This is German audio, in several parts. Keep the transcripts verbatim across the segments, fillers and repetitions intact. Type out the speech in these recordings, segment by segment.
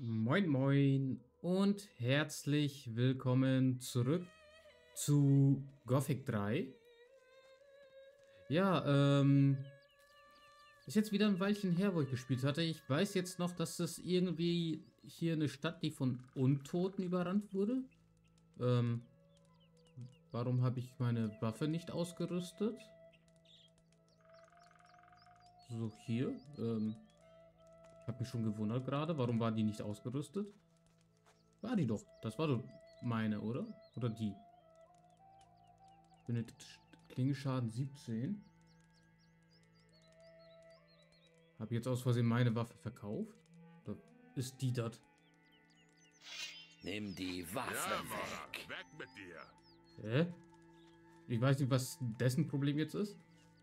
Moin Moin und herzlich willkommen zurück zu Gothic drei. Ja, ähm, ist jetzt wieder ein Weilchen her, wo ich gespielt hatte. Ich weiß jetzt noch, dass es irgendwie hier eine Stadt, die von Untoten überrannt wurde. Ähm, warum habe ich meine Waffe nicht ausgerüstet? So, hier, ähm, hab mich schon gewundert gerade, warum war die nicht ausgerüstet? War die doch, das war doch meine, oder? Oder die? Benötigt Klingenschaden siebzehn. Habe jetzt aus Versehen meine Waffe verkauft? Oder ist die das? Nimm die Waffe Ja, weg. weg mit dir. Hä? Ich weiß nicht, was dessen Problem jetzt ist.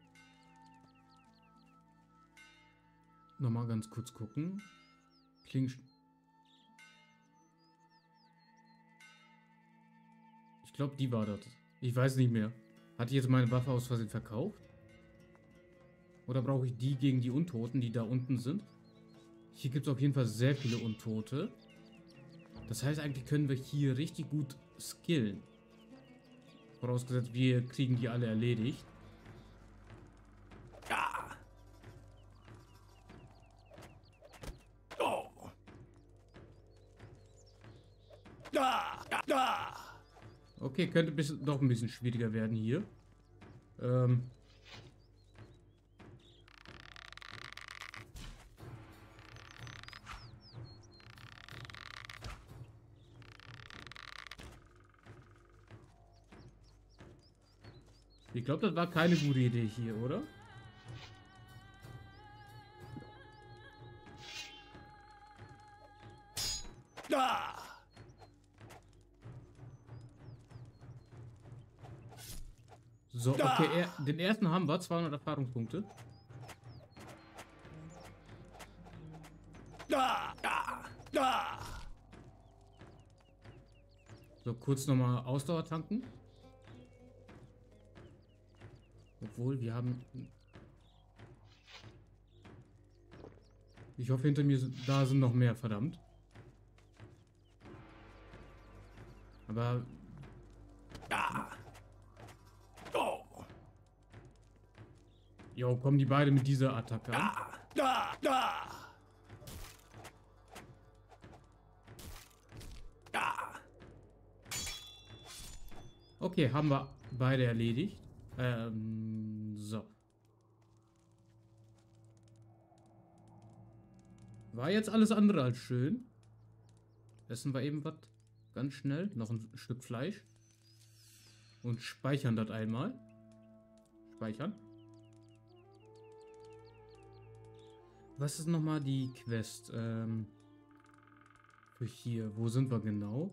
Nochmal ganz kurz gucken. Klingen. Ich glaube, die war das. Ich weiß nicht mehr. Hatte ich jetzt meine Waffe aus Versehen verkauft? Oder brauche ich die gegen die Untoten, die da unten sind? Hier gibt es auf jeden Fall sehr viele Untote. Das heißt, eigentlich können wir hier richtig gut skillen. Vorausgesetzt, wir kriegen die alle erledigt. Ja. Oh. Da, da, da. Okay, könnte bisschen, doch ein bisschen schwieriger werden hier. Ähm... Ich glaube, das war keine gute Idee hier, oder? Da. So, okay, er, den ersten haben wir, zweihundert Erfahrungspunkte. Da, da, da. So, kurz nochmal Ausdauer tanken. Obwohl, wir haben... Ich hoffe, hinter mir sind, da sind noch mehr, verdammt. Aber... Da. Oh. Jo, kommen die beide mit dieser Attacke an? Da, da, da. Da. Okay, haben wir beide erledigt. Ähm, so. War jetzt alles andere als schön. Essen wir eben was ganz schnell. Noch ein Stück Fleisch. Und speichern das einmal. Speichern. Was ist nochmal die Quest? Ähm, für hier. Wo sind wir genau?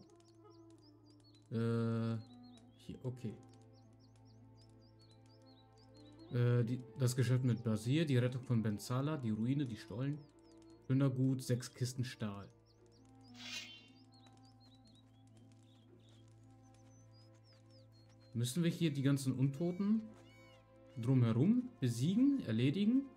Äh, hier, okay. Äh, die, das Geschäft mit Basir, die Rettung von Benzala, die Ruine, die Stollen. Plündergut, sechs Kisten Stahl. Müssen wir hier die ganzen Untoten drumherum besiegen, erledigen?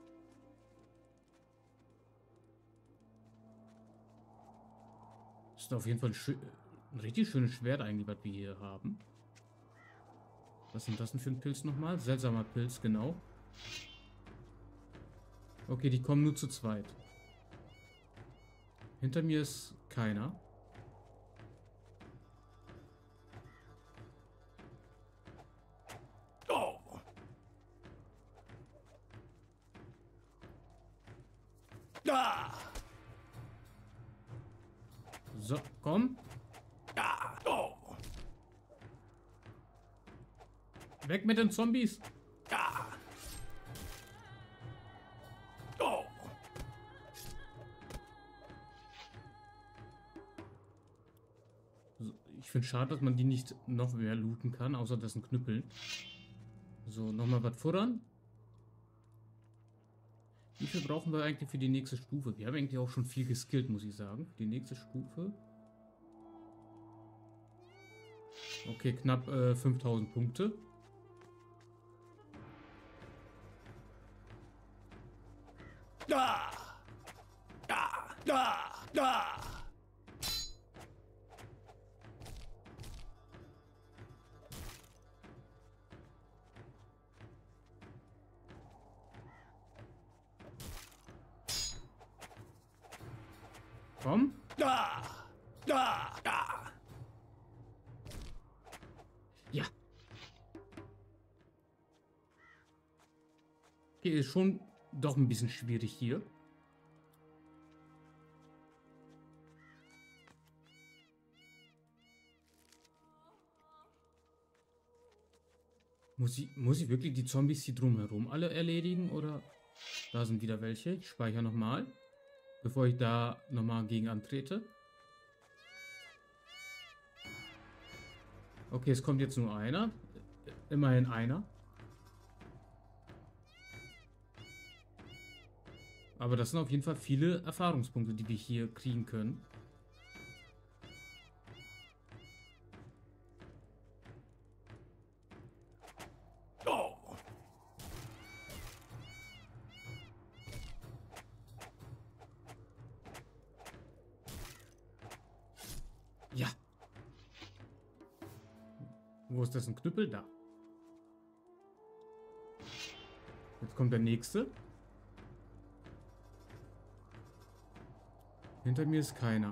Ist auf jeden Fall ein, schön, ein richtig schönes Schwert eigentlich, was wir hier haben. Was sind das denn für ein Pilz nochmal? Seltsamer Pilz, genau. Okay, die kommen nur zu zweit. Hinter mir ist keiner. Oh. Da. So, komm. Da. Oh. Weg mit den Zombies. Da. Oh. So, ich finde schade, dass man die nicht noch mehr looten kann, außer dessen Knüppeln. So, nochmal was futtern. Wie viel brauchen wir eigentlich für die nächste Stufe? Wir haben eigentlich auch schon viel geskillt, muss ich sagen. Die nächste Stufe. Okay, knapp äh, fünftausend Punkte. Da. Da. Da! Da! Komm. Da! Da! Da! Ja. Okay, ist schon doch ein bisschen schwierig hier. Muss ich, muss ich wirklich die Zombies hier drumherum alle erledigen? Oder da sind wieder welche. Ich speichere nochmal, bevor ich da nochmal gegen antrete. Okay, es kommt jetzt nur einer. Immerhin einer. Aber das sind auf jeden Fall viele Erfahrungspunkte, die wir hier kriegen können. Oh! Ja. Wo ist das, ein Knüppel? Da. Jetzt kommt der nächste. Hinter mir ist keiner.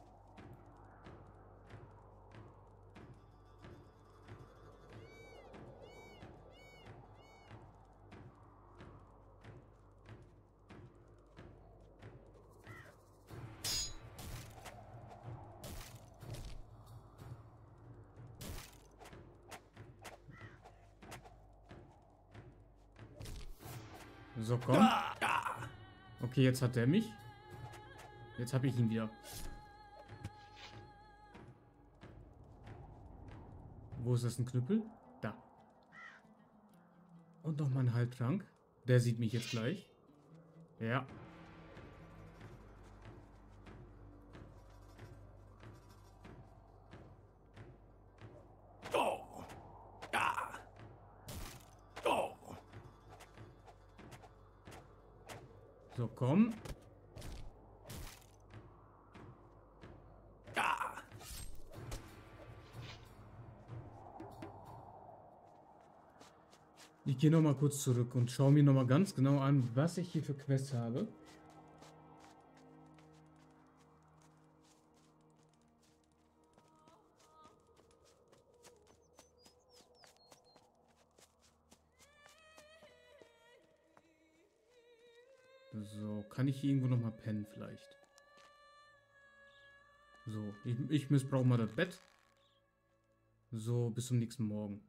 So, komm. Da! Da! Okay, jetzt hat er mich. Jetzt habe ich ihn wieder. Wo ist das, ein Knüppel? Da. Und noch mal ein Heiltrank. Der sieht mich jetzt gleich. Ja. Oh! Da! Oh! So, komm. Da! Ich gehe noch mal kurz zurück und schaue mir noch mal ganz genau an, was ich hier für Quests habe. So, kann ich hier irgendwo noch mal pennen vielleicht? So, ich, ich missbrauche mal das Bett. So, bis zum nächsten Morgen.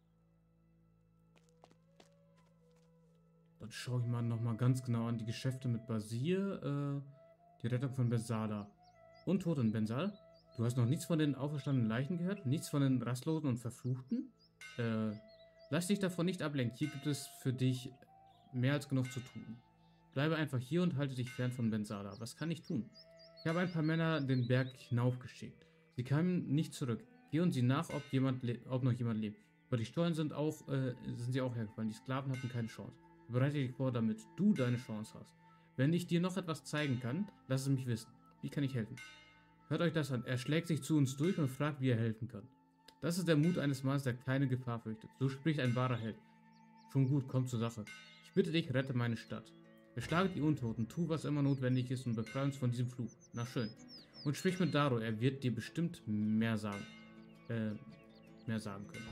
Dann schaue ich mal noch mal ganz genau an die Geschäfte mit Basir, äh, die Rettung von Bensala. Untot in Bensal? Du hast noch nichts von den auferstandenen Leichen gehört? Nichts von den Rastlosen und Verfluchten? Äh, lass dich davon nicht ablenken. Hier gibt es für dich mehr als genug zu tun. Bleibe einfach hier und halte dich fern von Bensala. Was kann ich tun? Ich habe ein paar Männer den Berg hinaufgeschickt. Sie kamen nicht zurück. Geh und sieh nach, ob, jemand ob noch jemand lebt. Aber die Stollen sind, auch, äh, sind sie auch hergefallen. Die Sklaven hatten keine Chance. Bereite dich vor, damit du deine Chance hast. Wenn ich dir noch etwas zeigen kann, lass es mich wissen. Wie kann ich helfen? Hört euch das an. Er schlägt sich zu uns durch und fragt, wie er helfen kann. Das ist der Mut eines Mannes, der keine Gefahr fürchtet. So spricht ein wahrer Held. Schon gut, komm zur Sache. Ich bitte dich, rette meine Stadt. Beschlage die Untoten, tu, was immer notwendig ist und befreie uns von diesem Fluch. Na schön. Und sprich mit Daro, er wird dir bestimmt mehr sagen. Äh, mehr sagen können.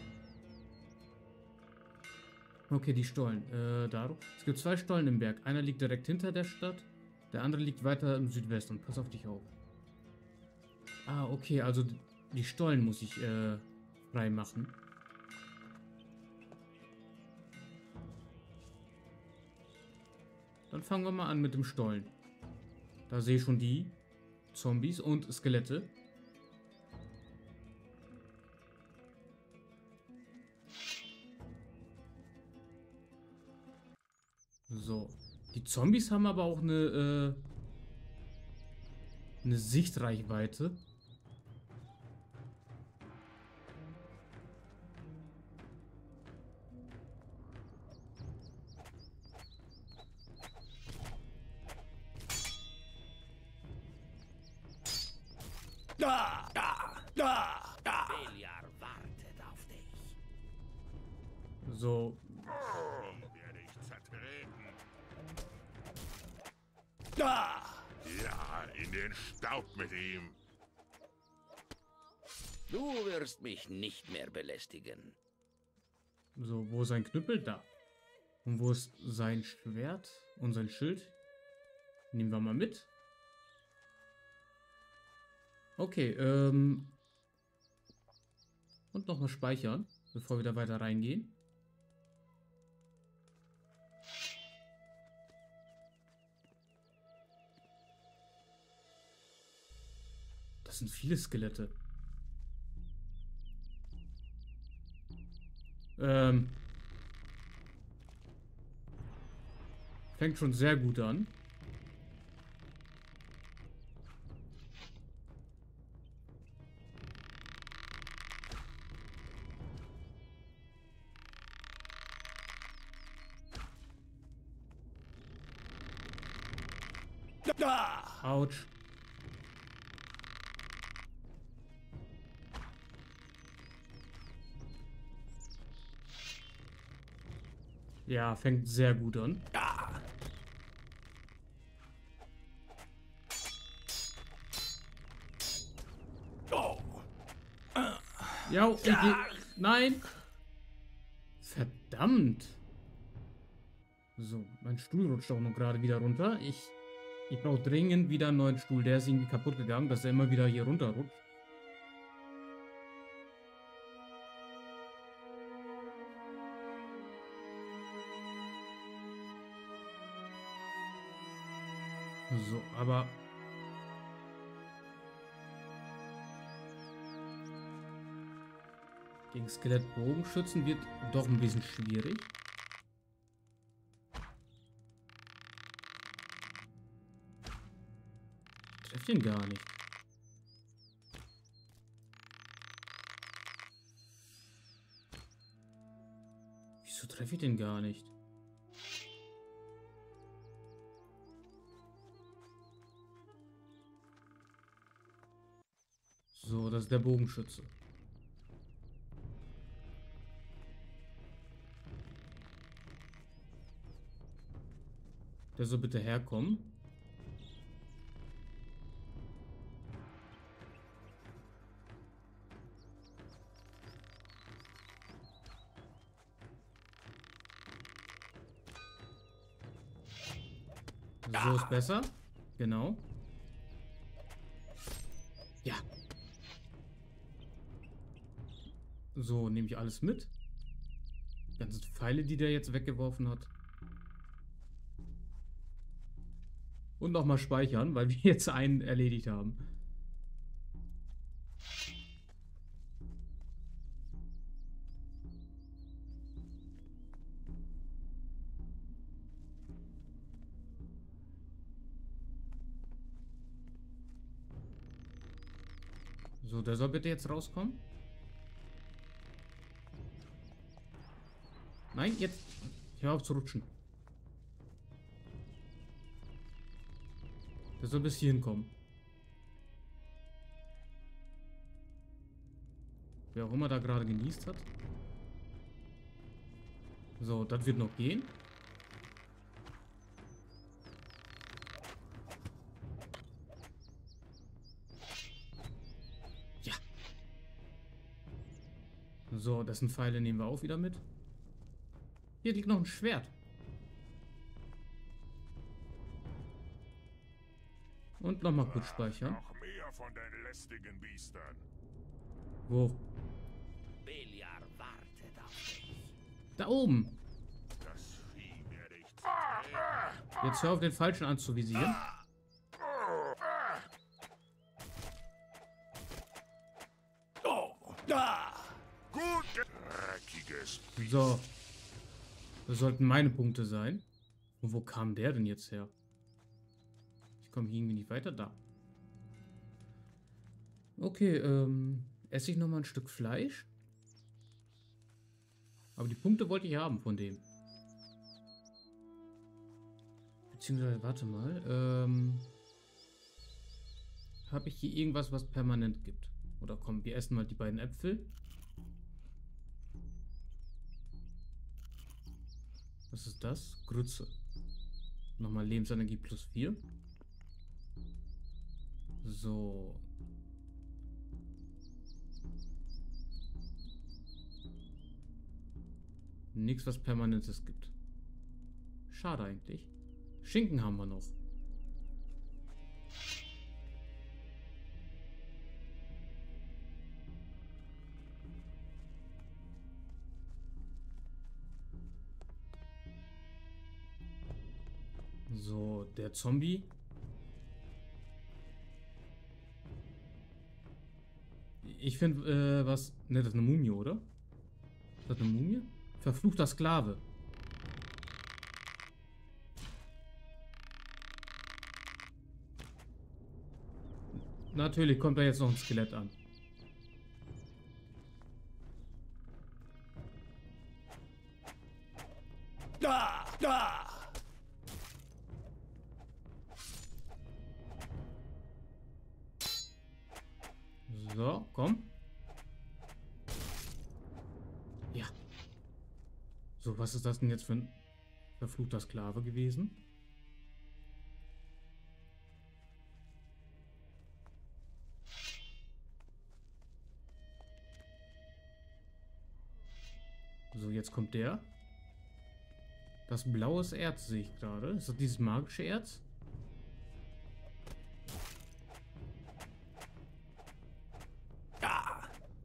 Okay, die Stollen. Äh, Daro. Es gibt zwei Stollen im Berg. Einer liegt direkt hinter der Stadt, der andere liegt weiter im Südwesten. Pass auf dich auf. Ah, okay, also die Stollen muss ich äh, frei machen. Dann fangen wir mal an mit dem Stollen. Da sehe ich schon die Zombies und Skelette. So. Die Zombies haben aber auch eine, äh, eine Sichtreichweite. Da, da, da, da. Beliar wartet auf dich. So, Die werde ich zertreten. Da, Ja, in den Staub mit ihm. Du wirst mich nicht mehr belästigen. so, wo ist sein Knüppel? Da. Und wo ist sein Schwert und sein Schild? Nehmen wir mal mit. Okay, ähm. Und nochmal speichern, bevor wir da weiter reingehen. Das sind viele Skelette. Ähm. Fängt schon sehr gut an. da. Autsch. Ja, fängt sehr gut an. Da, oh, Ja, ich geh... Nein! Verdammt! So, mein Stuhl rutscht auch noch gerade wieder runter. Ich, ich brauche dringend wieder einen neuen Stuhl. Der ist irgendwie kaputt gegangen, dass er immer wieder hier runterrutscht. So, aber... Gegen Skelettbogenschützen wird doch ein bisschen schwierig. Trefft ihn gar nicht. Wieso treffe ich den gar nicht? So, das ist der Bogenschütze. Der soll bitte herkommen. So ist besser. Genau. Ja. So, nehme ich alles mit. Die ganzen Pfeile, die der jetzt weggeworfen hat. Und nochmal speichern, weil wir jetzt einen erledigt haben. So, der soll bitte jetzt rauskommen. Nein, jetzt. Hör auf zu rutschen. Der soll bis hierhin kommen. Wer auch immer da gerade genießt hat. So, das wird noch gehen. Ja. So, das sind Pfeile, nehmen wir auch wieder mit. Hier liegt noch ein Schwert. Und nochmal kurz speichern. Noch mehr von den lästigen Biestern. Wo? Beliar wartet auf dich. Da oben. Das Vieh werde ich zertreten. Jetzt hör auf, den Falschen anzuvisieren. oh, da. Gut, dreckiges Biest. So. Das sollten meine Punkte sein. Und wo kam der denn jetzt her? Ich komme irgendwie nicht weiter da. Okay, ähm, esse ich nochmal ein Stück Fleisch. Aber die Punkte wollte ich haben von dem. Beziehungsweise, warte mal, ähm... Habe ich hier irgendwas, was permanent gibt? Oder komm, wir essen mal die beiden Äpfel. Was ist das? Grütze. Nochmal Lebensenergie plus vier. So. Nichts, was Permanentes gibt. Schade eigentlich. Schinken haben wir noch. So, der Zombie. Ich finde, äh, was... Ne, das ist eine Mumie, oder? Ist das eine Mumie? Verfluchter Sklave. Natürlich kommt da jetzt noch ein Skelett an. Da! Da! So, komm. Ja. So, was ist das denn jetzt für ein verfluchter Sklave gewesen? So, jetzt kommt der. Das blaues Erz sehe ich gerade. Ist das dieses magische Erz? Da!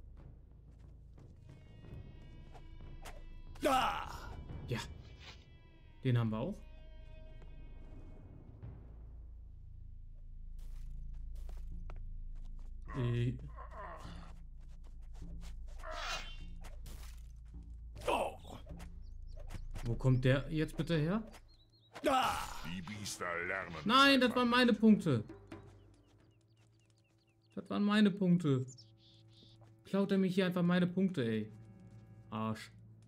Da! Ja. Den haben wir auch. Äh. Oh! Wo kommt der jetzt bitte her? Da! Die Biester lernen. Nein, das waren meine Punkte. Das waren meine Punkte. Klaut er mich hier einfach meine Punkte, ey. Arsch.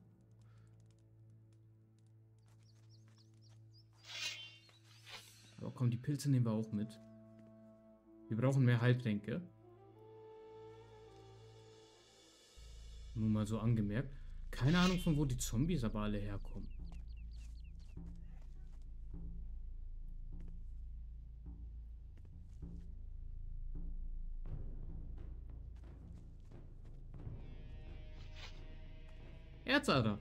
Aber komm, die Pilze nehmen wir auch mit. Wir brauchen mehr Heiltränke. Nur mal so angemerkt. Keine Ahnung, von wo die Zombies aber alle herkommen. Erzader.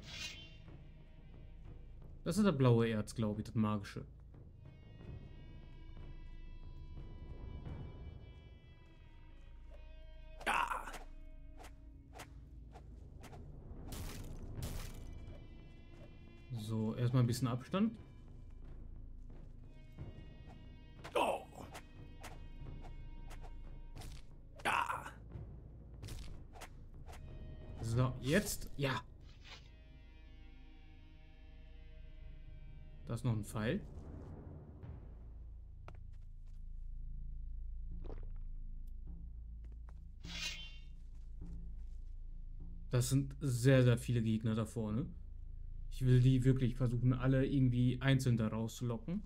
Das ist das blaue Erz, glaube ich, das magische. Da! So, erstmal ein bisschen Abstand. Oh! Da! So, jetzt. Ja. Da ist noch ein Pfeil. Das sind sehr, sehr viele Gegner da vorne. Ich will die wirklich versuchen, alle irgendwie einzeln da rauszulocken.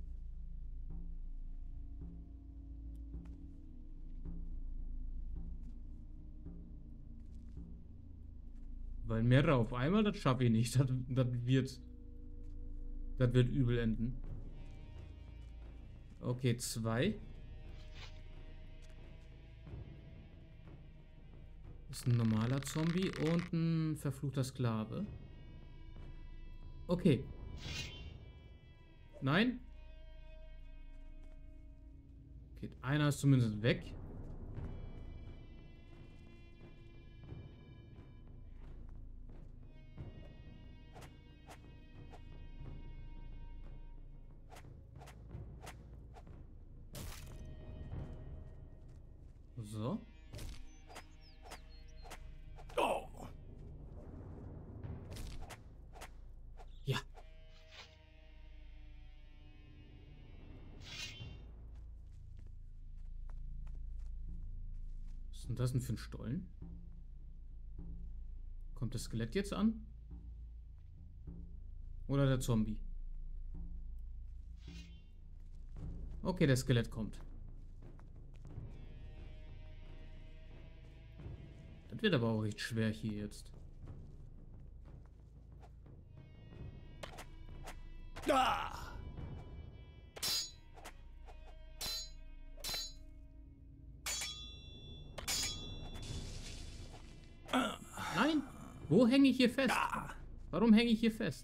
Weil mehrere auf einmal, das schaffe ich nicht. Das, das wird... Das wird übel enden. Okay, zwei. Das ist ein normaler Zombie und ein verfluchter Sklave. Okay. Nein? Okay, einer ist zumindest weg. So. Oh! Ja. Was ist denn das denn für ein Stollen? Kommt das Skelett jetzt an? Oder der Zombie? Okay, der Skelett kommt. Das wird aber auch echt schwer hier jetzt. Ah! Nein! Wo hänge ich hier fest? Warum hänge ich hier fest?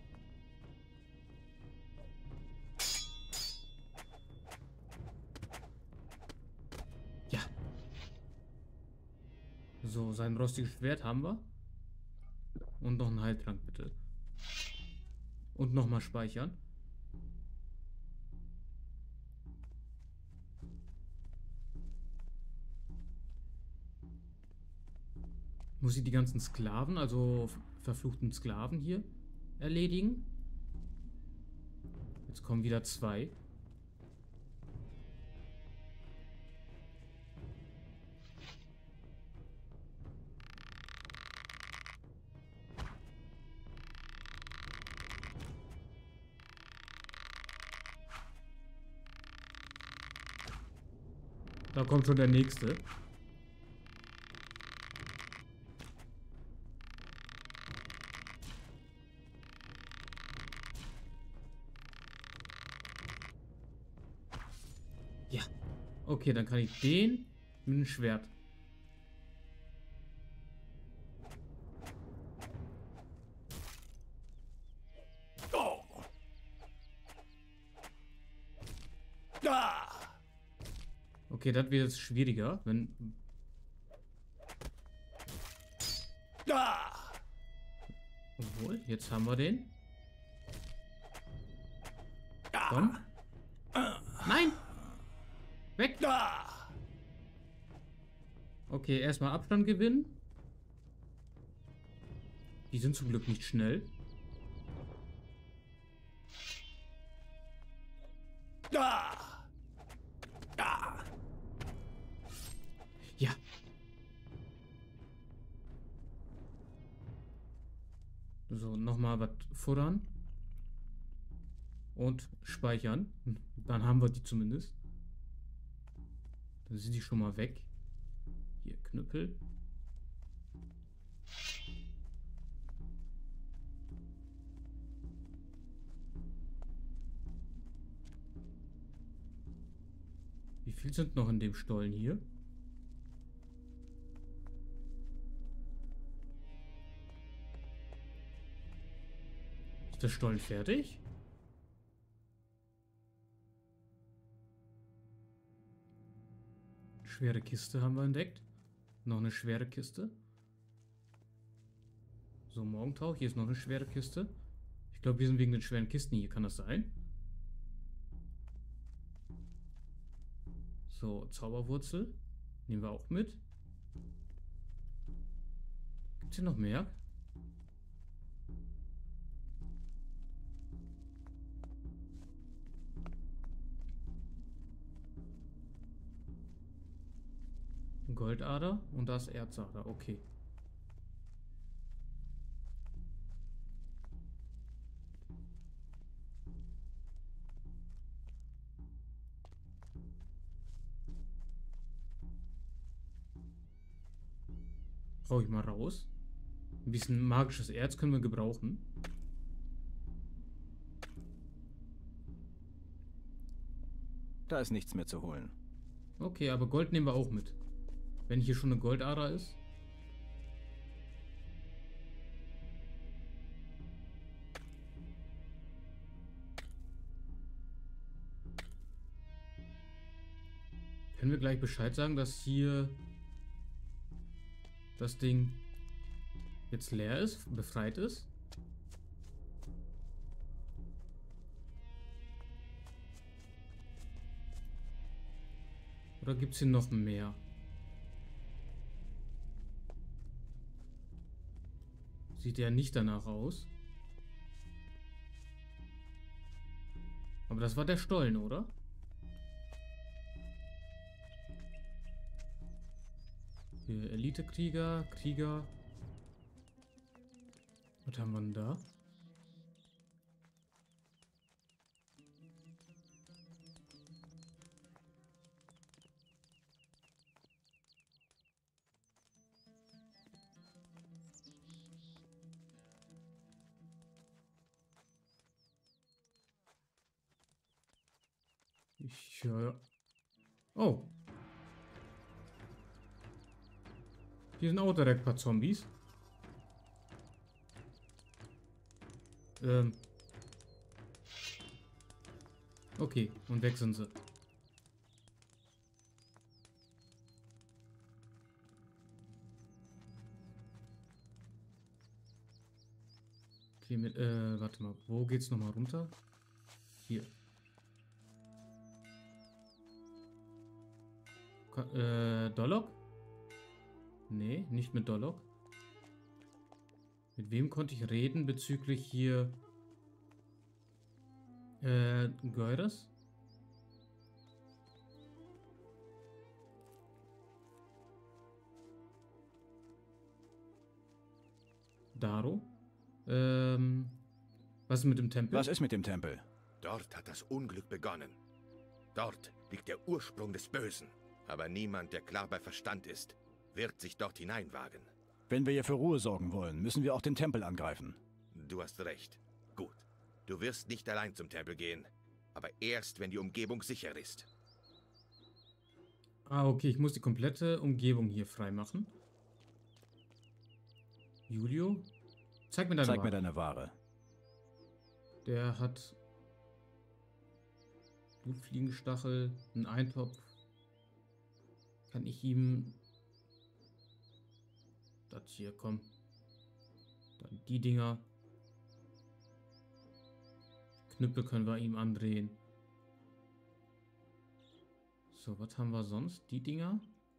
Ja. So, sein rostiges Schwert haben wir. Und noch einen Heiltrank, bitte. Und nochmal speichern. Muss ich die ganzen Sklaven, also verfluchten Sklaven hier, erledigen? Jetzt kommen wieder zwei. Da kommt schon der nächste. Ja. Okay, dann kann ich den mit dem Schwert. Oh! Ah! Okay, das wird jetzt schwieriger, wenn... Ah! Obwohl, jetzt haben wir den. Komm. Nein! Weg! Ah! Okay, erstmal Abstand gewinnen. Die sind zum Glück nicht schnell. Ah! Ah! Ja. So, nochmal was futtern. Und speichern. Dann haben wir die zumindest. Dann sind die schon mal weg. Hier, Knüppel. Wie viel sind noch in dem Stollen hier? Ist der Stollen fertig? Schwere Kiste haben wir entdeckt. Noch eine schwere Kiste. So, Morgentau. Hier ist noch eine schwere Kiste. Ich glaube, wir sind wegen den schweren Kisten hier. Kann das sein? So, Zauberwurzel. Nehmen wir auch mit. Gibt es hier noch mehr? Goldader und das Erzader. Okay. Brauche ich mal raus. Ein bisschen magisches Erz können wir gebrauchen. Da ist nichts mehr zu holen. Okay, aber Gold nehmen wir auch mit. Wenn hier schon eine Goldader ist. Können wir gleich Bescheid sagen, dass hier das Ding jetzt leer ist, befreit ist? Oder gibt es hier noch mehr? Sieht ja nicht danach aus. Aber das war der Stollen, oder? Hier Elite-Krieger, Krieger. Was haben wir denn da? Ich höre... Oh. Hier sind auch direkt ein paar Zombies. Ähm. Okay, und weg sind sie. Okay, mit, äh, warte mal, wo geht's nochmal runter? Hier. Ka äh, Dolok? Nee, nicht mit Dolok. Mit wem konnte ich reden bezüglich hier äh, Goyres? Daro? Ähm, was ist mit dem Tempel? Was ist mit dem Tempel? Dort hat das Unglück begonnen. Dort liegt der Ursprung des Bösen. Aber niemand, der klar bei Verstand ist, wird sich dort hineinwagen. Wenn wir hier für Ruhe sorgen wollen, müssen wir auch den Tempel angreifen. Du hast recht. Gut. Du wirst nicht allein zum Tempel gehen, aber erst, wenn die Umgebung sicher ist. Ah, okay, ich muss die komplette Umgebung hier freimachen. Julio? Zeig mir deine Zeig Ware. mir deine Ware. Der hat Blutfliegenstachel, einen Eintopf. Kann ich ihm... Das hier, komm. Dann die Dinger. Knüppel können wir ihm andrehen. So, was haben wir sonst? Die Dinger.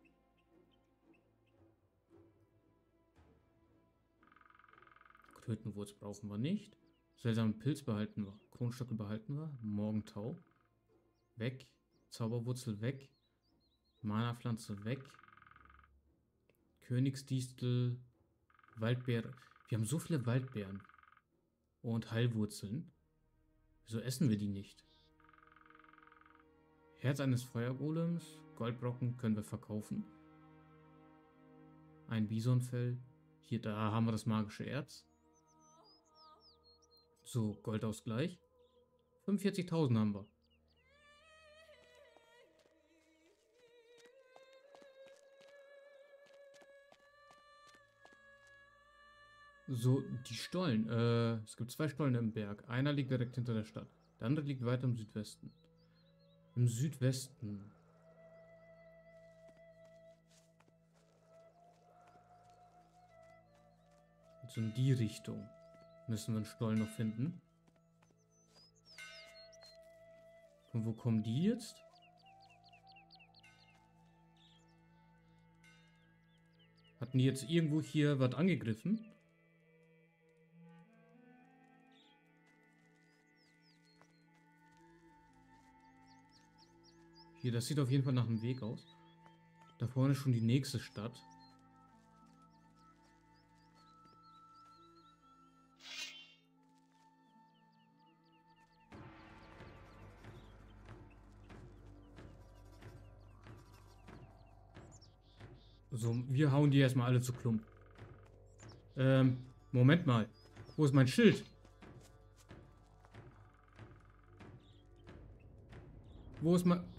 Krötenwurz brauchen wir nicht. Seltsamen Pilz behalten wir. Kronstöcke behalten wir. Morgentau. Weg. Zauberwurzel weg. Mana-Pflanze weg. Königsdistel. Waldbeere. Wir haben so viele Waldbeeren. Und Heilwurzeln. Wieso essen wir die nicht? Herz eines Feuergolems. Goldbrocken können wir verkaufen. Ein Bisonfell. Hier, da haben wir das magische Erz. So, Goldausgleich. fünfundvierzigtausend haben wir. So, die Stollen. Äh, es gibt zwei Stollen im Berg. Einer liegt direkt hinter der Stadt. Der andere liegt weiter im Südwesten. Im Südwesten. Also in die Richtung müssen wir einen Stollen noch finden. Und wo kommen die jetzt? Hatten die jetzt irgendwo hier was angegriffen? Hier, das sieht auf jeden Fall nach einem Weg aus. Da vorne ist schon die nächste Stadt. So, wir hauen die erstmal alle zu Klump. Ähm, Moment mal. Wo ist mein Schild? Wo ist mein...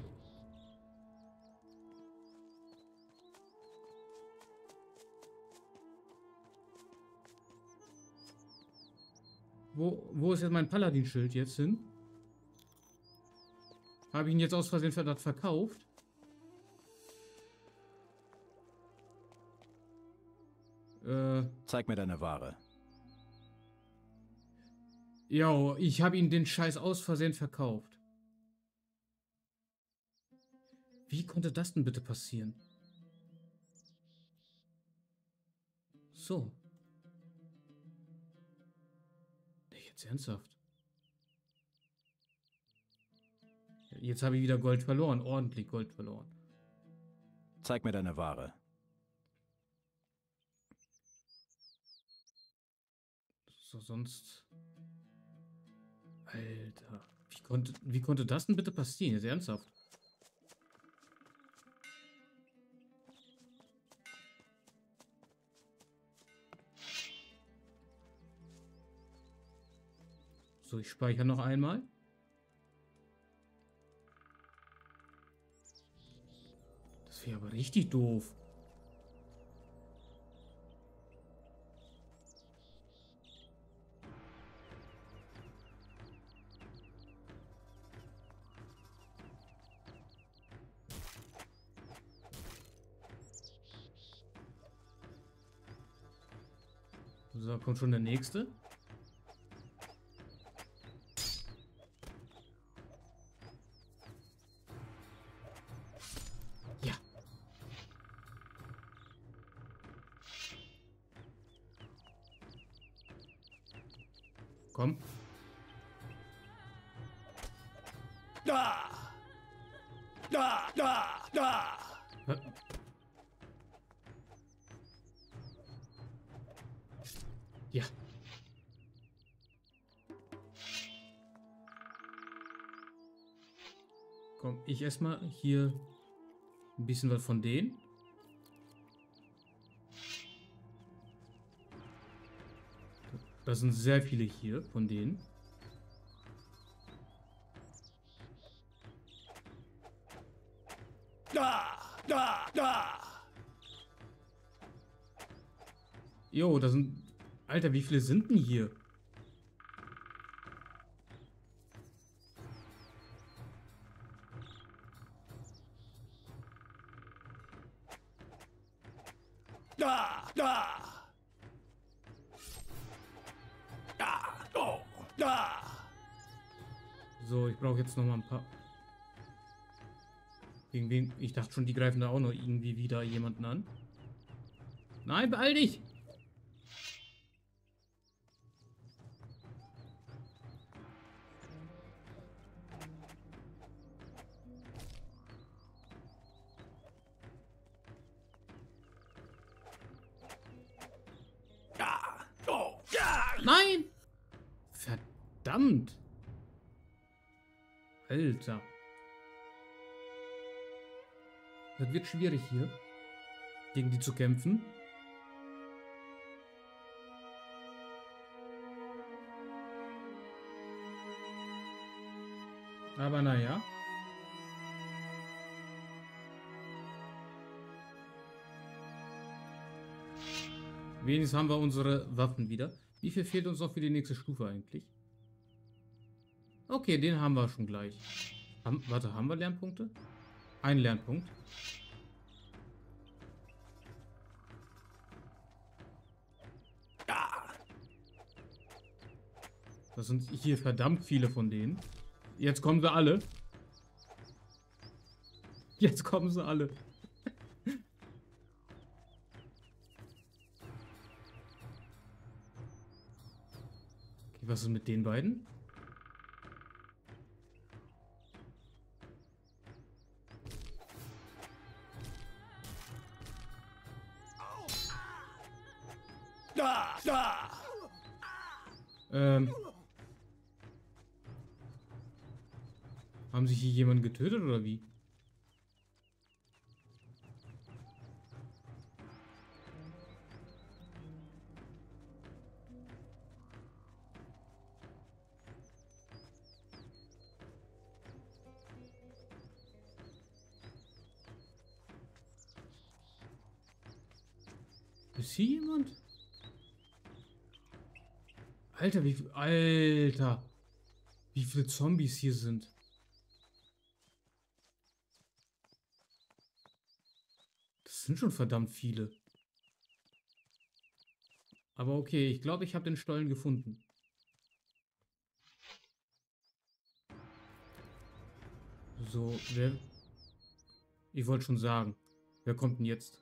Wo, wo ist jetzt mein Paladin-Schild jetzt hin? Habe ich ihn jetzt aus Versehen ver- verkauft? Äh, Zeig mir deine Ware. ja, ich habe ihn den Scheiß aus Versehen verkauft. Wie konnte das denn bitte passieren? So. Jetzt ernsthaft. Jetzt habe ich wieder Gold verloren. Ordentlich Gold verloren. Zeig mir deine Ware. So, sonst... Alter. Wie konnte, wie konnte das denn bitte passieren? Jetzt ernsthaft. So, ich speichere noch einmal. Das wäre aber richtig doof. So, kommt schon der nächste. Ja. Komm. Da! Da! Da! Da! Hä? Ja. Komm, ich erstmal hier ein bisschen was von denen. Das sind sehr viele hier von denen. Da! Da! Da! Jo, das sind... Alter, wie viele sind denn hier? Da! Da! Da! Oh! Da! So, ich brauche jetzt noch mal ein paar... Gegen wen? Ich dachte schon, die greifen da auch noch irgendwie wieder jemanden an. Nein, beeil dich! Da! Oh! Ja! Nein! Verdammt! Alter. Das wird schwierig hier, gegen die zu kämpfen. Aber naja. Wenigstens haben wir unsere Waffen wieder. Wie viel fehlt uns noch für die nächste Stufe eigentlich? Okay, den haben wir schon gleich. Haben, warte, haben wir Lernpunkte? Ein Lernpunkt. Das sind hier verdammt viele von denen. Jetzt kommen sie alle. Jetzt kommen sie alle. Okay, was ist mit den beiden? Da! Da! Ähm. Haben sich hier jemanden getötet oder wie? Ist hier jemand? Alter, wie viel... Alter! Wie viele Zombies hier sind. Das sind schon verdammt viele. Aber okay, ich glaube, ich habe den Stollen gefunden. So, wer... Ich wollte schon sagen. Wer kommt denn jetzt?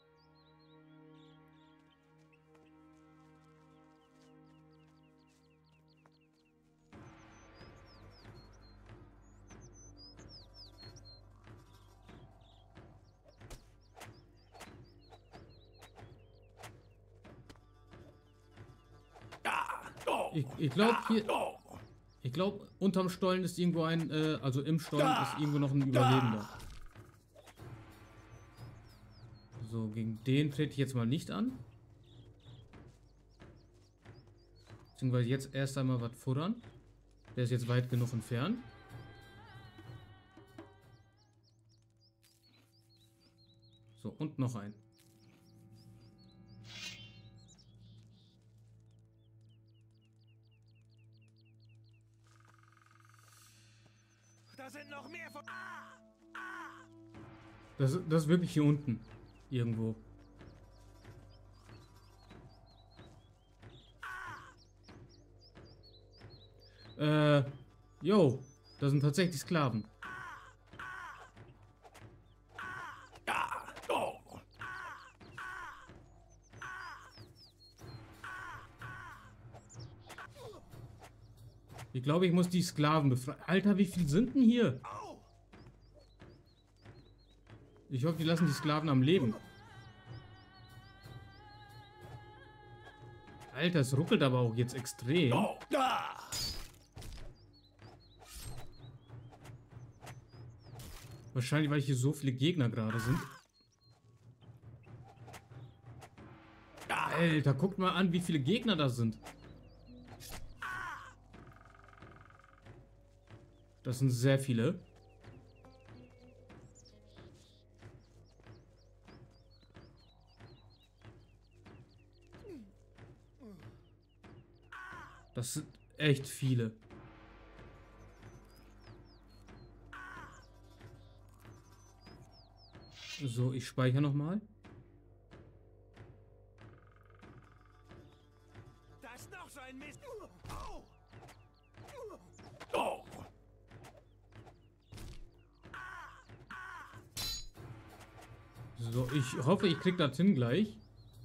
Ich, ich glaube hier... Ich glaube, unterm Stollen ist irgendwo ein... Äh, also im Stollen ist irgendwo noch ein Überlebender. So, gegen den trete ich jetzt mal nicht an. Beziehungsweise jetzt erst einmal was futtern. Der ist jetzt weit genug entfernt. So, und noch ein. Da sind noch mehr von... Das, das ist wirklich hier unten. Irgendwo. Äh, yo, das sind tatsächlich Sklaven. Ich glaube, ich muss die Sklaven befreien. Alter, wie viel sind denn hier? Ich hoffe, die lassen die Sklaven am Leben. Alter, es ruckelt aber auch jetzt extrem. Wahrscheinlich, weil hier so viele Gegner gerade sind. Alter, guckt mal an, wie viele Gegner da sind. Das sind sehr viele. Das sind echt viele. So, ich speichere nochmal. Da ist noch so ein Mist. So, ich hoffe, ich krieg das hin gleich.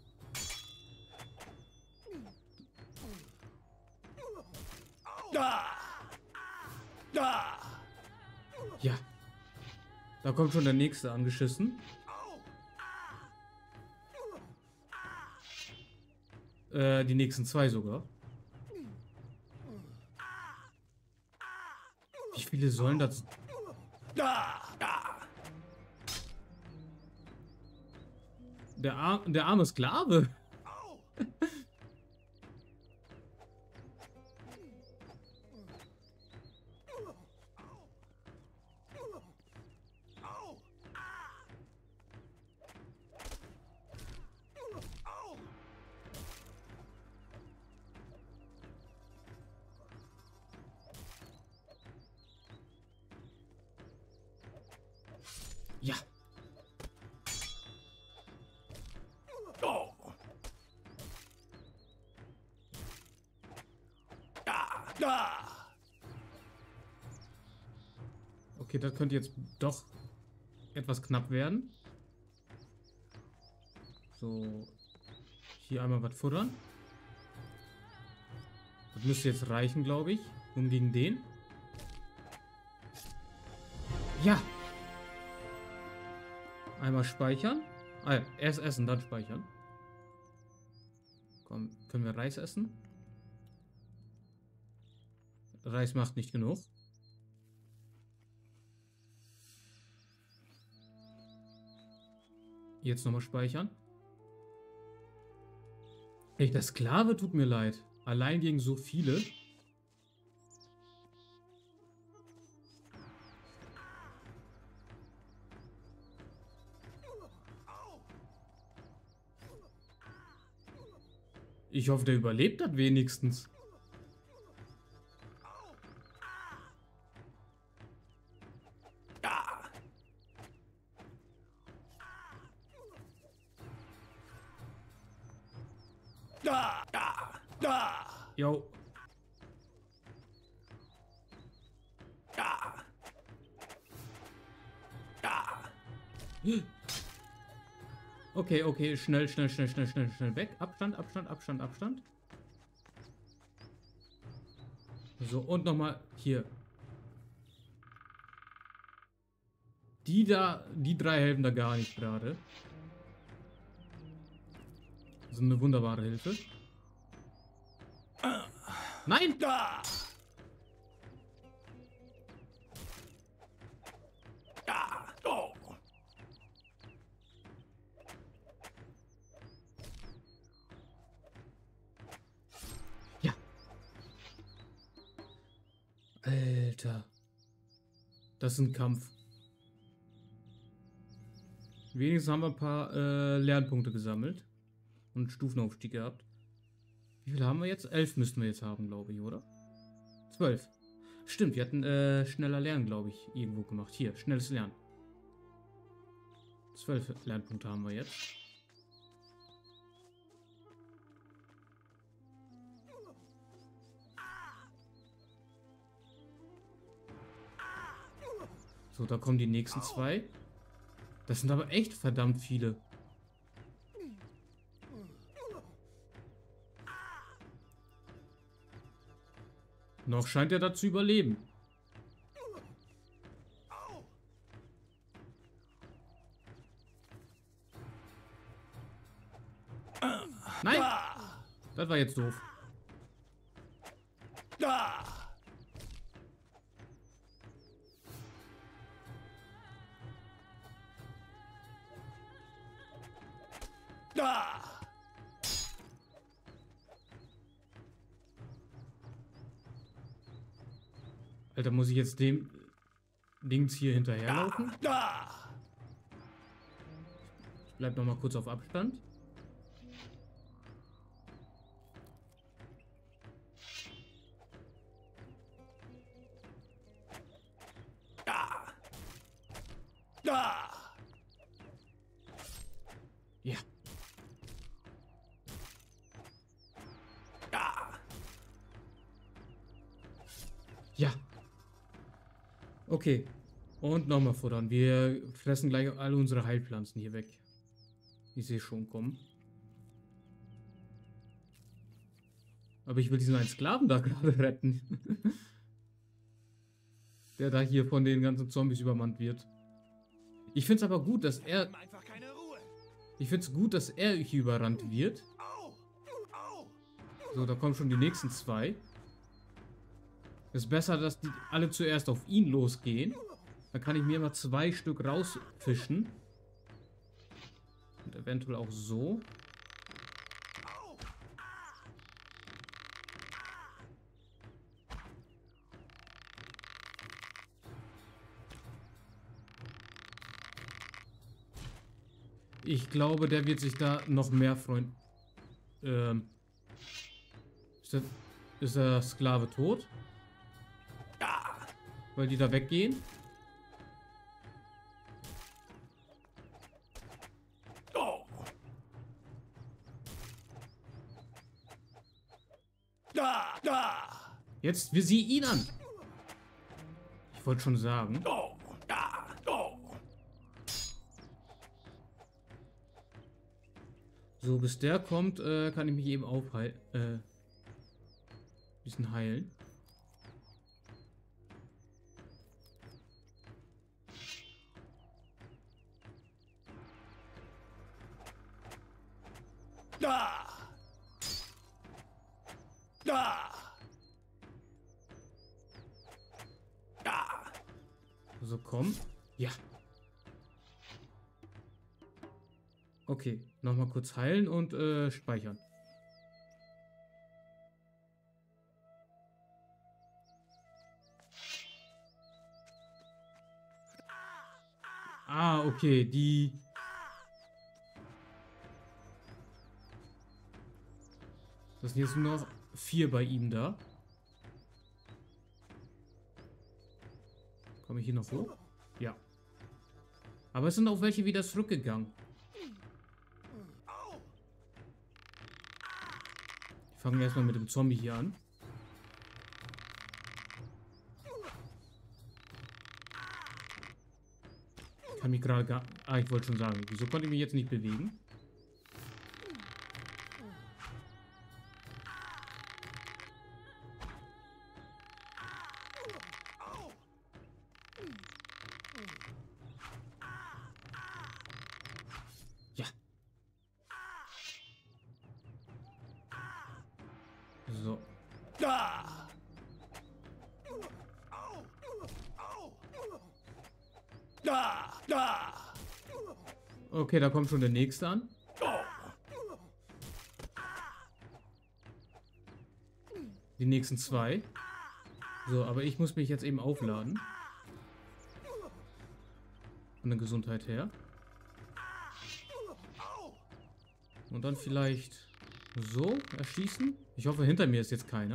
Ja. Da kommt schon der nächste angeschissen. Äh, die nächsten zwei sogar. Wie viele sollen das? Der, Ar der arme Sklave. Ja. Okay, das könnte jetzt doch etwas knapp werden. So. Hier einmal was futtern. Das müsste jetzt reichen, glaube ich. Um gegen den. Ja. Einmal speichern. Ah, ja, erst essen, dann speichern. Komm, können wir Reis essen? Reis macht nicht genug. Jetzt nochmal speichern. Echt, der Sklave tut mir leid. Allein gegen so viele. Ich hoffe, der überlebt das wenigstens. Da, da, da, Jo. da, da. Okay, okay, schnell, schnell, schnell, schnell, schnell, schnell weg. Abstand, Abstand, Abstand, Abstand. So, und nochmal hier. Die da, die drei helfen da gar nicht gerade. Das ist eine wunderbare Hilfe. Nein! Da! Da! Oh! Ja. Alter. Das ist ein Kampf. Wenigstens haben wir ein paar äh, Lernpunkte gesammelt. Und Stufenaufstieg gehabt. Wie viele haben wir jetzt? Elf müssten wir jetzt haben, glaube ich, oder? Zwölf. Stimmt, wir hatten äh, schneller Lernen, glaube ich, irgendwo gemacht. Hier, schnelles Lernen. Zwölf Lernpunkte haben wir jetzt. So, da kommen die nächsten zwei. Das sind aber echt verdammt viele. Noch scheint er da zu überleben. Nein! Das war jetzt doof. Alter, muss ich jetzt dem Dings hier hinterherlaufen? Ich bleib noch mal kurz auf Abstand. Ja. Ja. Okay. Und nochmal futtern. Wir fressen gleich alle unsere Heilpflanzen hier weg. Ich sehe schon kommen. Aber ich will diesen einen Sklaven da gerade retten. Der da hier von den ganzen Zombies übermannt wird. Ich finde es aber gut, dass er... Ich finde es gut, dass er hier überrannt wird. So, da kommen schon die nächsten zwei. Ist besser, dass die alle zuerst auf ihn losgehen. Dann kann ich mir immer zwei Stück rausfischen. Und eventuell auch so. Ich glaube, der wird sich da noch mehr freuen. Ähm. Ist der, ist der Sklave tot? Weil die da weggehen? Jetzt wir sie ihn an. Ich wollte schon sagen. So, bis der kommt, äh, kann ich mich eben aufheilen. Äh, bisschen heilen. So, komm. Ja. Okay, nochmal kurz heilen und äh, speichern. Ah, okay, die... Das sind jetzt nur noch vier bei ihm da. Komme ich hier noch hoch? Ja. Aber es sind auch welche wieder zurückgegangen. Ich fange erstmal mit dem Zombie hier an. Ich kann mich gerade gar... Ah, ich wollte schon sagen. Wieso konnte ich mich jetzt nicht bewegen? Ja. So. Okay, da kommt schon der nächste an. Die nächsten zwei. So, aber ich muss mich jetzt eben aufladen. Von der Gesundheit her. Und dann vielleicht so erschießen. Ich hoffe, hinter mir ist jetzt keiner.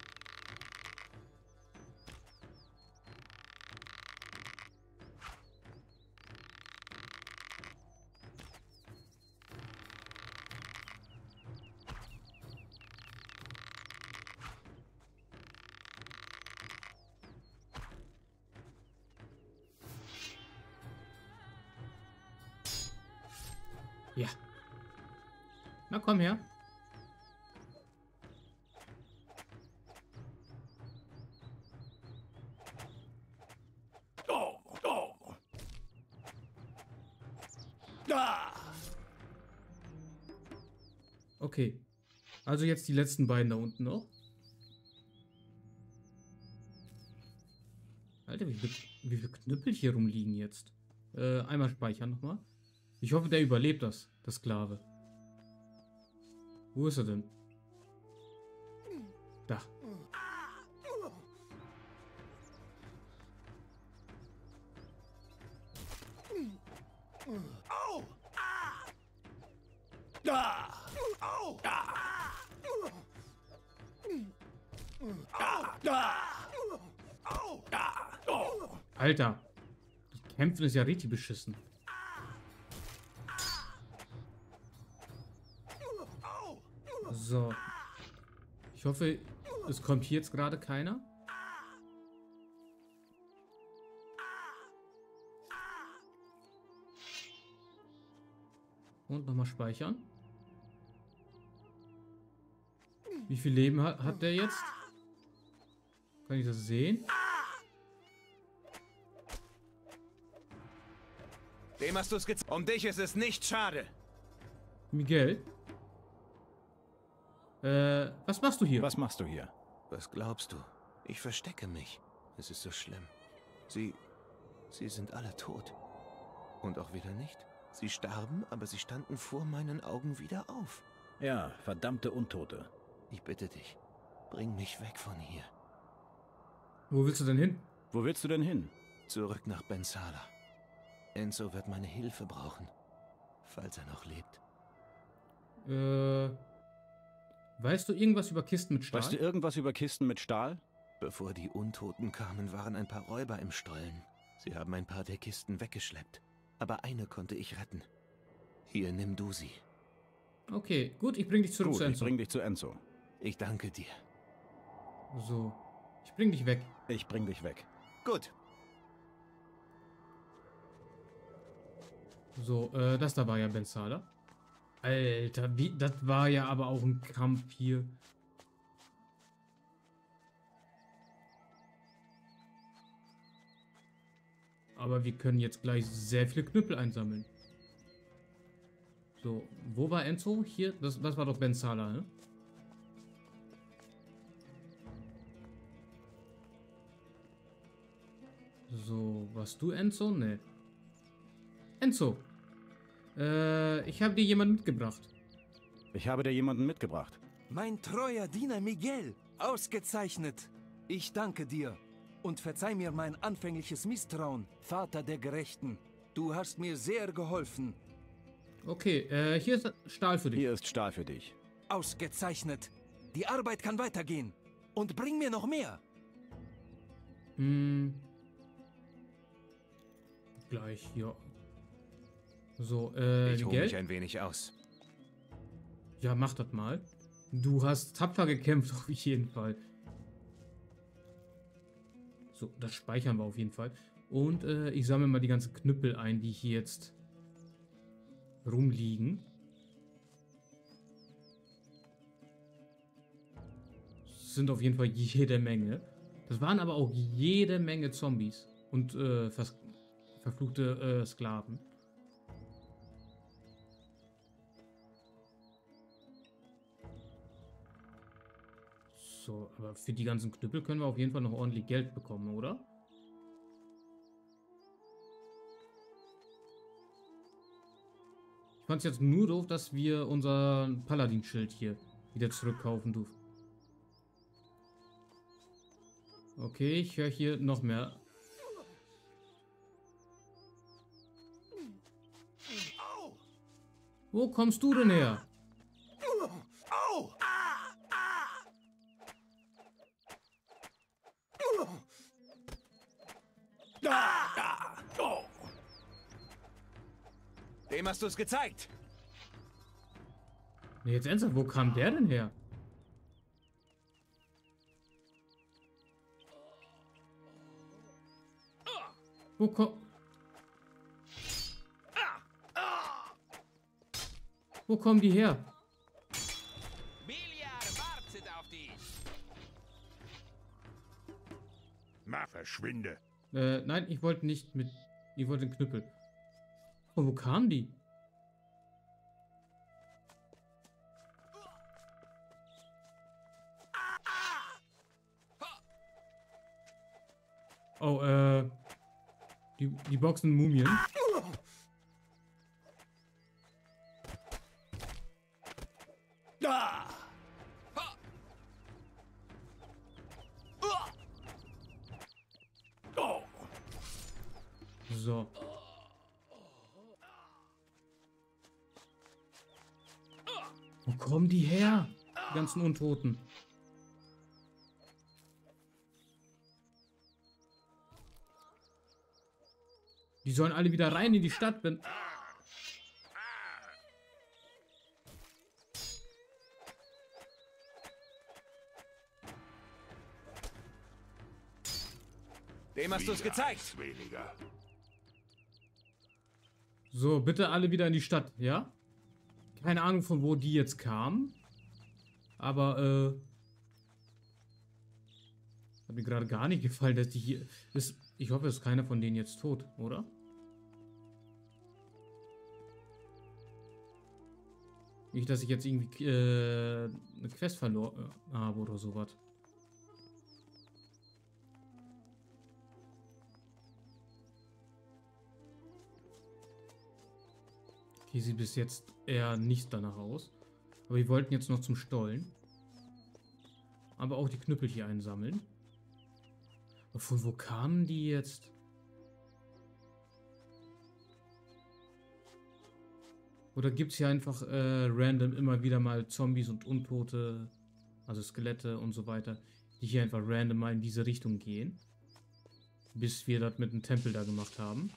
Ja. Na komm her. Oh, oh. Da. Okay. Also jetzt die letzten beiden da unten noch. Alter, wie viele, wie viele Knüppel hier rumliegen jetzt? Äh, einmal speichern nochmal. Ich hoffe, der überlebt das, der Sklave. Wo ist er denn? Da. Au. Da. Au. Da. Da. Da. Au. Da. Oh. Alter. Das Kämpfen ist ja richtig beschissen. So. Ich hoffe, es kommt hier jetzt gerade keiner. Und nochmal speichern. Wie viel Leben hat, hat der jetzt? Kann ich das sehen? Dem hast du es gezeigt. Um dich ist es nicht schade. Miguel? Äh, was machst du hier? Was machst du hier? Was glaubst du? Ich verstecke mich. Es ist so schlimm. Sie... Sie sind alle tot. Und auch wieder nicht. Sie starben, aber sie standen vor meinen Augen wieder auf. Ja, verdammte Untote. Ich bitte dich, bring mich weg von hier. Wo willst du denn hin? Wo willst du denn hin? Zurück nach Bensala. Enzo wird meine Hilfe brauchen, falls er noch lebt. Äh... Weißt du irgendwas über Kisten mit Stahl? Weißt du irgendwas über Kisten mit Stahl? Bevor die Untoten kamen, waren ein paar Räuber im Stollen. Sie haben ein paar der Kisten weggeschleppt. Aber eine konnte ich retten. Hier, nimm du sie. Okay, gut, ich bring dich zurück Gut, zu ich Enzo. bring dich zu Enzo. Ich danke dir. So. Ich bring dich weg. Ich bring dich weg. Gut. So, äh, das da war ja Bensala. Alter, wie, das war ja aber auch ein Kampf hier. Aber wir können jetzt gleich sehr viele Knüppel einsammeln. So, wo war Enzo? Hier, das, das war doch Bensala, ne? So, warst du Enzo? Ne. Enzo! Äh, ich habe dir jemanden mitgebracht. Ich habe dir jemanden mitgebracht. Mein treuer Diener Miguel, ausgezeichnet. Ich danke dir und verzeih mir mein anfängliches Misstrauen, Vater der Gerechten. Du hast mir sehr geholfen. Okay, äh, hier ist Stahl für dich. Hier ist Stahl für dich. Ausgezeichnet. Die Arbeit kann weitergehen. Und bring mir noch mehr. Hm. Gleich, ja. So, äh, Ich ruhe Miguel? mich ein wenig aus. Ja, mach das mal. Du hast tapfer gekämpft, auf jeden Fall. So, das speichern wir auf jeden Fall. Und äh, ich sammle mal die ganzen Knüppel ein, die hier jetzt rumliegen. Das sind auf jeden Fall jede Menge. Das waren aber auch jede Menge Zombies und äh, vers verfluchte äh, Sklaven. So, aber für die ganzen Knüppel können wir auf jeden Fall noch ordentlich Geld bekommen, oder? Ich fand es jetzt nur doof, dass wir unser Paladin-Schild hier wieder zurückkaufen durften. Okay, ich höre hier noch mehr. Wo kommst du denn her? Dem hast du es gezeigt. Nee, jetzt ernsthaft, wo kam der denn her? Wo kommt... Wo kommen die her? Beliar wartet auf dich. Na, verschwinde. Äh, nein, ich wollte nicht mit... Ich wollte den Knüppel. Oh, wo kamen die? Oh, äh... Die, die boxen Mumien. So. Wo kommen die her? Die ganzen Untoten. Die sollen alle wieder rein in die Stadt, wenn... Dem hast du es gezeigt. Weniger. So, bitte alle wieder in die Stadt, ja? Keine Ahnung, von wo die jetzt kamen. Aber, äh... hat mir gerade gar nicht gefallen, dass die hier... Ist, ich hoffe, es ist keiner von denen jetzt tot, oder? Nicht, dass ich jetzt irgendwie äh, eine Quest verloren habe oder sowas. Okay, sieht bis jetzt eher nicht danach aus. Aber wir wollten jetzt noch zum Stollen. Aber auch die Knüppel hier einsammeln. Aber von wo kamen die jetzt? Oder gibt es hier einfach äh, random immer wieder mal Zombies und Untote, also Skelette und so weiter, die hier einfach random mal in diese Richtung gehen? Bis wir das mit dem Tempel da gemacht haben.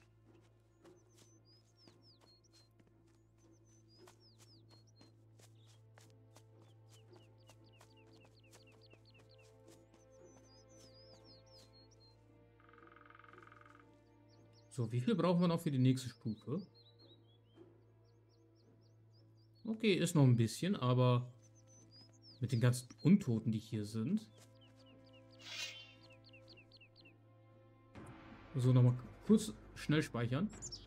So, wie viel brauchen wir noch für die nächste Stufe? Okay, ist noch ein bisschen, aber mit den ganzen Untoten, die hier sind. So, nochmal kurz schnell speichern.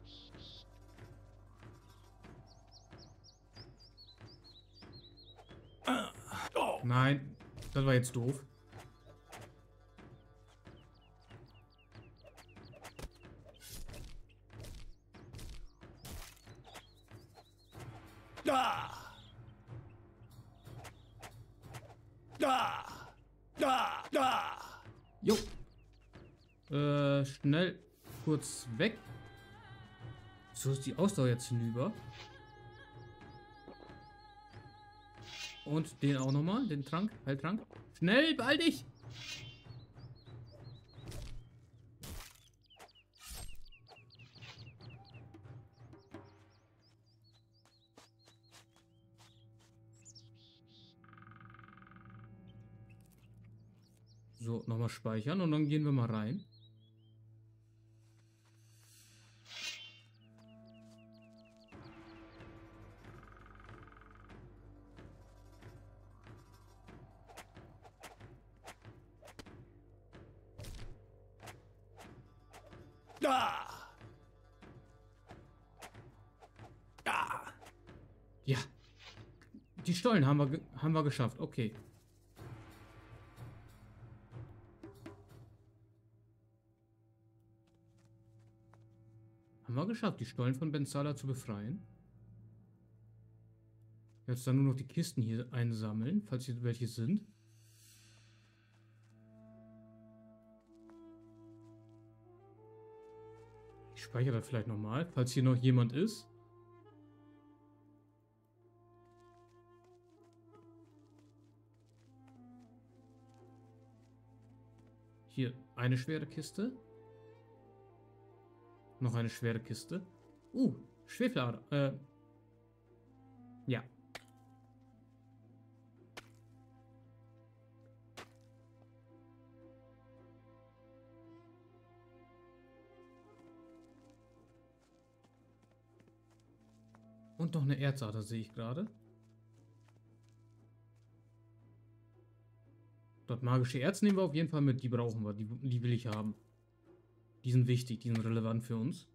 Nein, das war jetzt doof. Da! Da! Da! Da! Jo. Äh, schnell kurz weg. So ist die Ausdauer jetzt hinüber. Und den auch nochmal, den Trank, Heiltrank. Schnell, beeil dich! So, nochmal speichern und dann gehen wir mal rein. Da! Da! Ja. Die Stollen haben wir, ge- haben wir geschafft. Okay. Haben wir geschafft, die Stollen von Benzala zu befreien. Jetzt dann nur noch die Kisten hier einsammeln, falls hier welche sind. Ich speichere das vielleicht nochmal, falls hier noch jemand ist. Hier eine schwere Kiste. Noch eine schwere Kiste. Uh, Schwefelader. Äh. Ja. Und noch eine Erzader sehe ich gerade. Dort magische Erz nehmen wir auf jeden Fall mit. Die brauchen wir. Die, die will ich haben. Die sind wichtig. Die sind relevant für uns.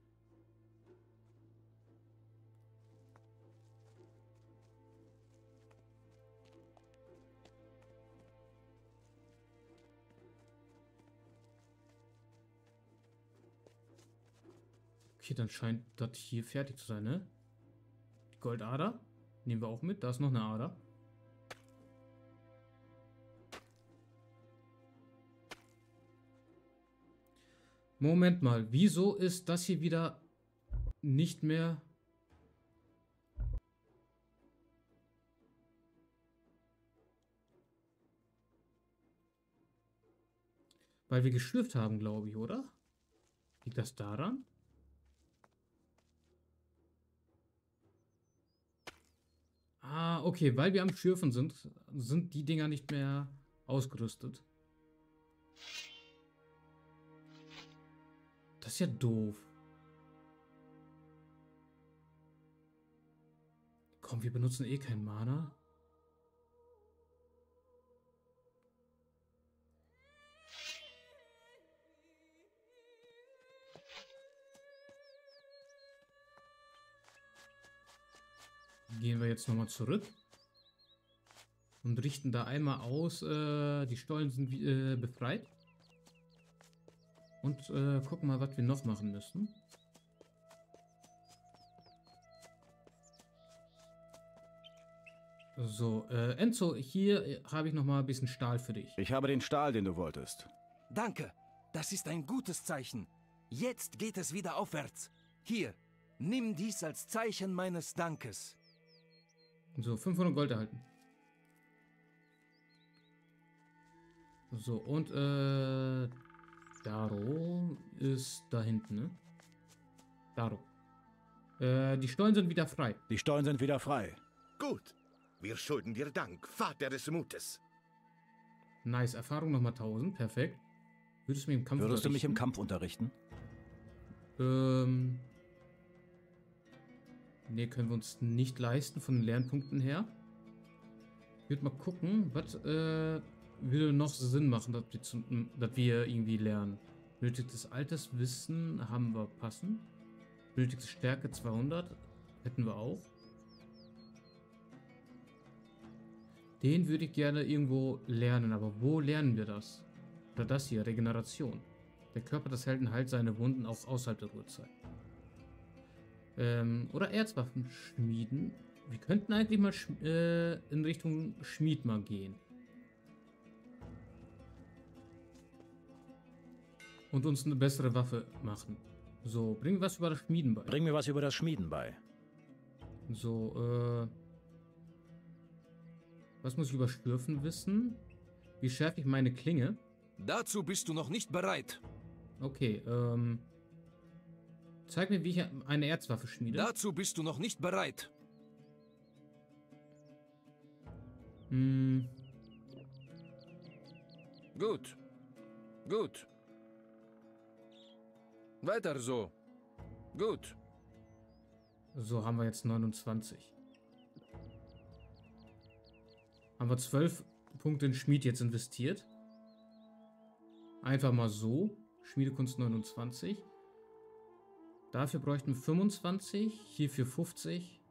Okay, dann scheint das hier fertig zu sein, ne? Goldader. Nehmen wir auch mit. Da ist noch eine Ader. Moment mal. Wieso ist das hier wieder nicht mehr... Weil wir geschlürft haben, glaube ich, oder? Liegt das daran? Ah, okay, weil wir am Schürfen sind, sind die Dinger nicht mehr ausgerüstet. Das ist ja doof. Komm, wir benutzen eh kein Mana. Gehen wir jetzt nochmal zurück und richten da einmal aus. Äh, die Stollen sind äh, befreit. Und äh, gucken mal, was wir noch machen müssen. So, äh, Enzo, hier äh, habe ich nochmal ein bisschen Stahl für dich. Ich habe den Stahl, den du wolltest. Danke, das ist ein gutes Zeichen. Jetzt geht es wieder aufwärts. Hier, nimm dies als Zeichen meines Dankes. So, fünfhundert Gold erhalten. So, und äh, Daro ist da hinten, ne? Daro. Äh, die Stollen sind wieder frei. Die Stollen sind wieder frei. Gut. Wir schulden dir Dank, Vater des Mutes. Nice. Erfahrung nochmal tausend. Perfekt. Würdest du mich im Kampf Würdest du mich im unterrichten? Kampf unterrichten? Ähm... Ne, können wir uns nicht leisten von den Lernpunkten her. Ich würde mal gucken, was äh, würde noch Sinn machen, dass wir, zu, dass wir irgendwie lernen. Benötigtes Alterswissen haben wir passend. Benötigte Stärke zweihundert hätten wir auch. Den würde ich gerne irgendwo lernen, aber wo lernen wir das? Oder das hier, Regeneration. Der Körper des Helden heilt seine Wunden auch außerhalb der Ruhezeit. Ähm, oder Erzwaffen schmieden. Wir könnten eigentlich mal äh, in Richtung Schmied mal gehen. Und uns eine bessere Waffe machen. So, bring mir was über das Schmieden bei. Bring mir was über das Schmieden bei. So, äh... was muss ich über Schlürfen wissen? Wie schärfe ich meine Klinge? Dazu bist du noch nicht bereit. Okay, ähm... zeig mir, wie ich eine Erzwaffe schmiede. Dazu bist du noch nicht bereit. Hm. Gut. Gut. Weiter so. Gut. So, haben wir jetzt neunundzwanzig. Haben wir zwölf Punkte in Schmied jetzt investiert. Einfach mal so. Schmiedekunst neunundzwanzig. Dafür bräuchten wir fünfundzwanzig. Hierfür fünfzig.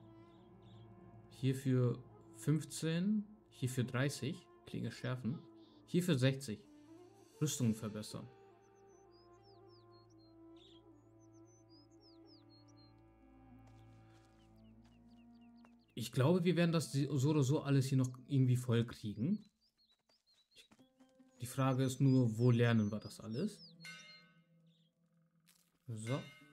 Hierfür fünfzehn. Hierfür dreißig. Klinge schärfen. Hierfür sechzig. Rüstungen verbessern. Ich glaube, wir werden das so oder so alles hier noch irgendwie voll kriegen. Die Frage ist nur, wo lernen wir das alles? So.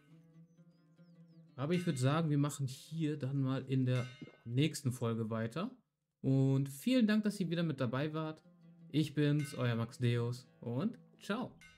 Aber ich würde sagen, wir machen hier dann mal in der nächsten Folge weiter. Und vielen Dank, dass ihr wieder mit dabei wart. Ich bin's, euer Max Deus und ciao.